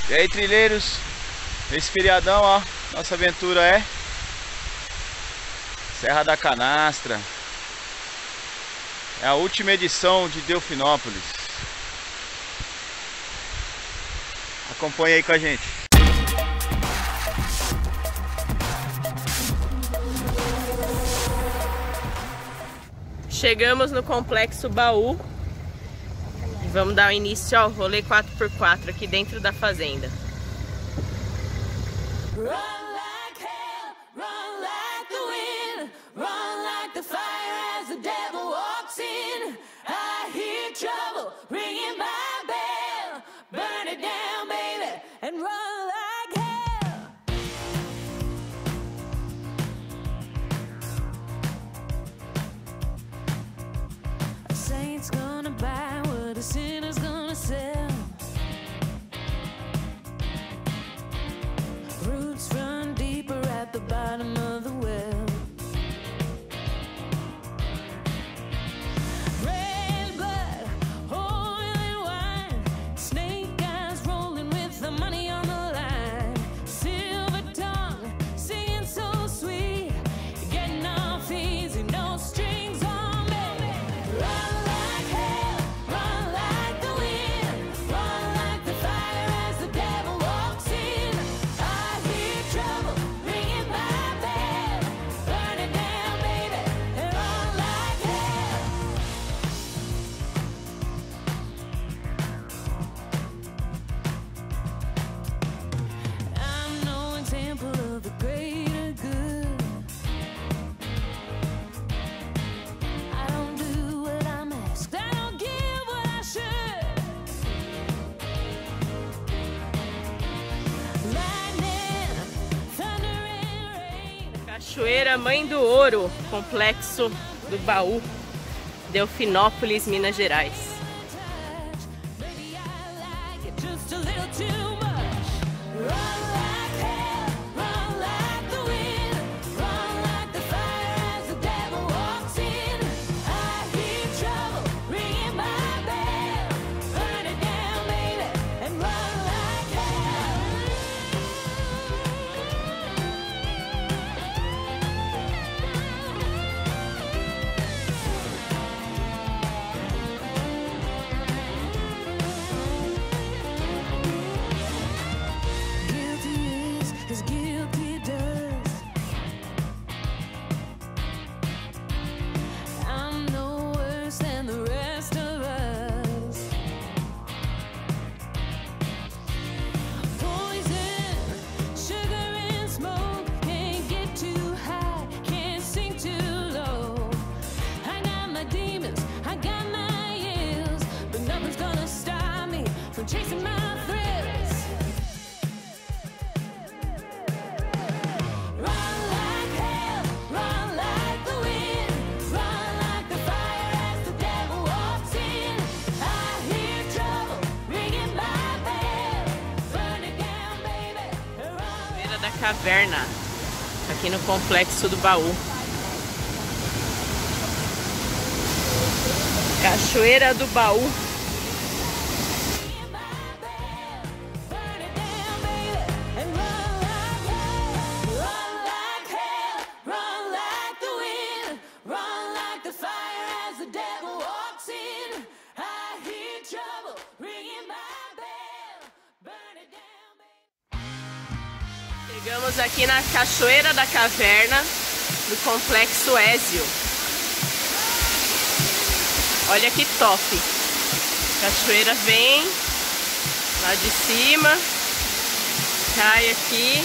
E aí, trilheiros, nesse feriadão, ó, nossa aventura é Serra da Canastra. É a última edição de Delfinópolis. Acompanhe aí com a gente. Chegamos no Complexo Baú e vamos dar início ao rolê 4x4 aqui dentro da fazenda. Saint's gonna buy what a sinner's gonna sell. Roots run deeper at the bottom of the well. Red blood, oil and wine, snake eyes rolling with the money on the line. Silver tongue, singing so sweet, getting off easy, no strings on. Cachoeira Mãe do Ouro, Complexo do Baú, Delfinópolis, Minas Gerais. Caverna, aqui no Complexo do Baú. Cachoeira do Baú. Chegamos aqui na Cachoeira da Caverna, do Complexo Ézio. Olha que top! A cachoeira vem lá de cima, cai aqui,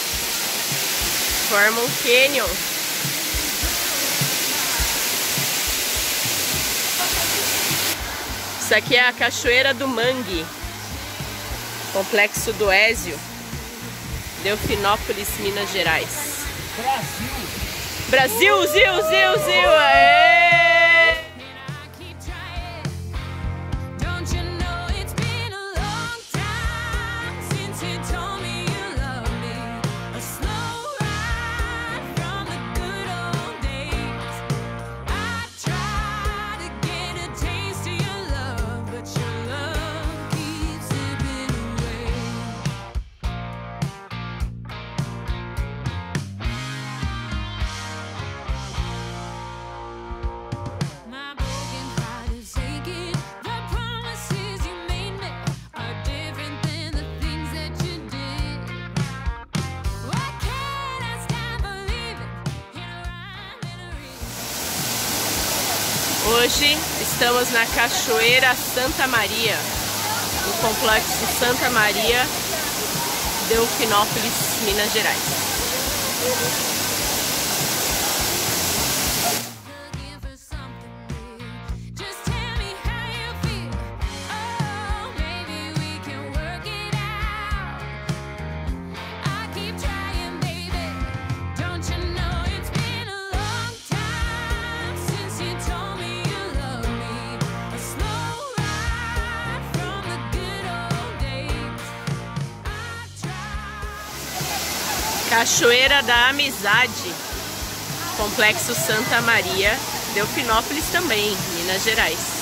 forma um cânion. Isso aqui é a Cachoeira do Mangue, Complexo do Ézio, Delfinópolis, Minas Gerais. Brasil! Brasil, Zil! Aê! Hoje estamos na Cachoeira Santa Maria, no Complexo Santa Maria, Delfinópolis, Minas Gerais. Cachoeira da Amizade, Complexo Santa Maria, Delfinópolis também, Minas Gerais.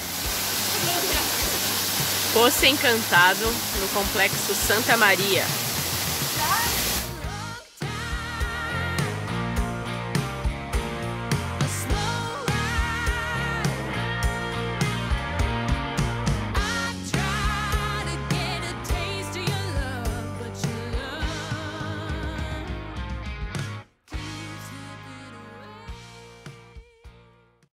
Poço Encantado, no Complexo Santa Maria.